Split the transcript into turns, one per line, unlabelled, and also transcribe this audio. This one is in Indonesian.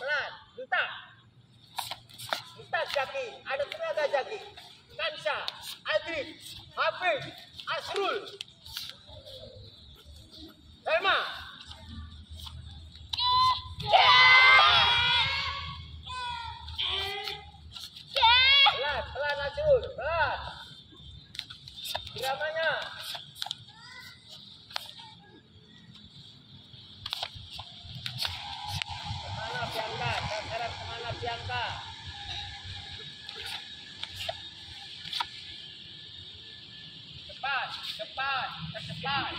pelan, minta. Minta Jaki, ada tenaga Jaki. Kansa, Adri, Hafiz, Asrul. Selma. Pelan, pelan Asrul, pelan. Iramanya. Kemana Bianca? Sasaran kemana Bianca? Cepat, cepat, cepat.